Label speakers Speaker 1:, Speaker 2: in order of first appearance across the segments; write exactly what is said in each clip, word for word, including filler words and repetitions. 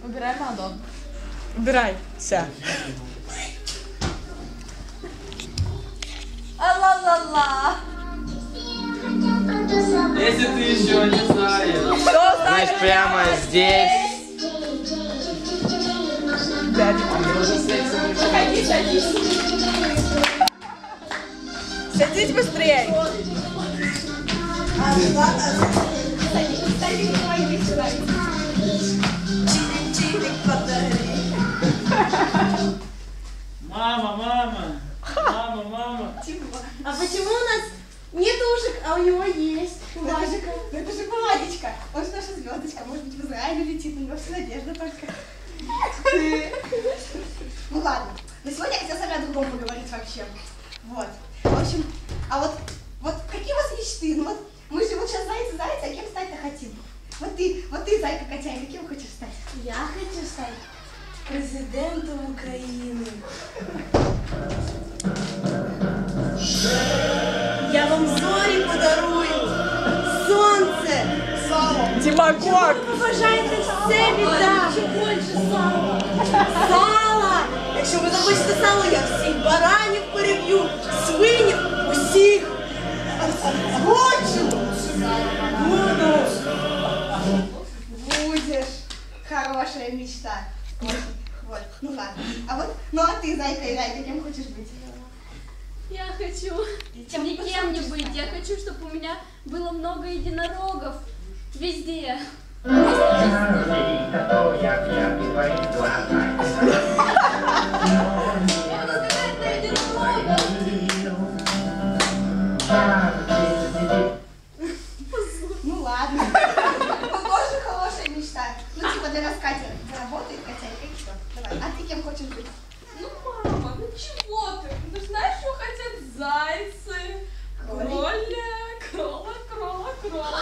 Speaker 1: Выбирай Мадонну.
Speaker 2: Убирайся.
Speaker 1: А-ла-ла-ла.
Speaker 3: Если ты еще не знаешь.
Speaker 2: Значит, прямо здесь.
Speaker 1: Заходи, садись.
Speaker 2: Садись быстрее.
Speaker 3: Мама, мама. Мама, мама.
Speaker 4: А почему у нас нет ушек, а у него есть? У Важика.
Speaker 5: Ну это же Владечка. Он же наша звездочка. Может быть, в Израиле летит. У него вся надежда только. Ну ладно. Но сегодня я хотела с вами о другом поговорить вообще. Вот. В общем, а вот, вот какие у вас мечты? Ну вот мы же вот сейчас зайцы, зайцы, а кем стать-то хотим? Вот ты, вот ты, зайка Котяйка, каким хочешь стать?
Speaker 4: Я хочу стать президентом Украины. Я вам зори подарую, солнце,
Speaker 2: Демагог.
Speaker 4: побажайте все віддам. Більше сала. Сала. Якщо ви захочете сало, я всіх баранів переб'ю, свинів, усіх. Хочу. Буду.
Speaker 5: Будешь. Хорошая мечта. Вот. Вот. Ну ладно. А вот, ну а ты, зайка и зайка, кем хочешь быть?
Speaker 6: Я хочу никем не быть. Я хочу, чтобы у меня было много единорогов везде.
Speaker 5: Ну ладно. Ну тоже хорошая мечта. Ну типа для нас Катя заработает, Котяйка, и что? Давай. А ты кем хочешь быть?
Speaker 1: Ну, мама, ну чего ты? Ну, ты знаешь, что хотят зайцы? Кроля, крола, крола, крола.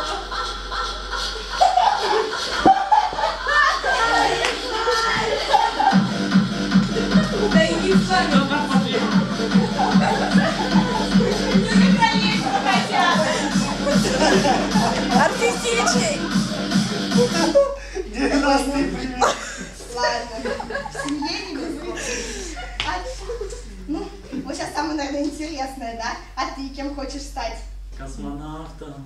Speaker 1: Да иди с вами.
Speaker 2: Артистичный.
Speaker 3: девяностый привет.
Speaker 5: Ладно. В семье не без. А, ну, вот сейчас самое, наверное, интересное, да? А ты кем хочешь стать?
Speaker 3: Космонавтом.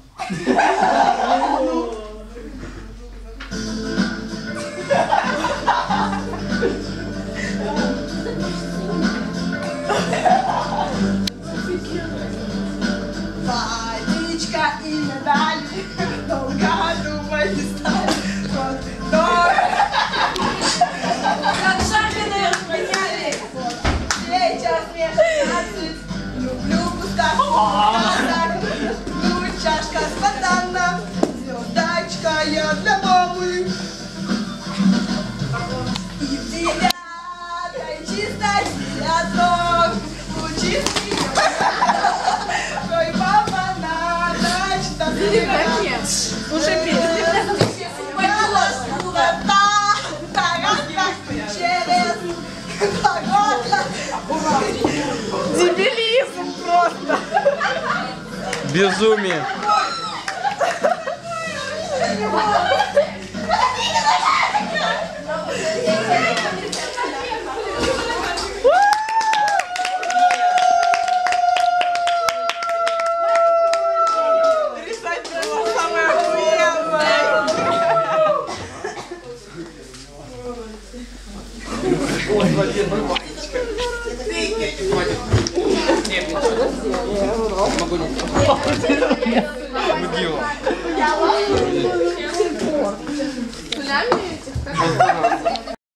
Speaker 5: Водичка и медали, долго думать не стали. Вот, но...
Speaker 1: Как шарпины подняли.
Speaker 5: Сейчас мне шестнадцать, люблю пустоту, ну чашка спонтанно, звездочка я для мамы. И в девятой чистой девяток, лучистый, ой, папа на ночь, да ты
Speaker 2: Слушай, песню. Дебилизм просто.
Speaker 3: Безумие.
Speaker 2: Решать было самое охуенное.
Speaker 3: Ой, Владимир, мальчика. Нет, могу не. Могила.
Speaker 1: Пулями этих?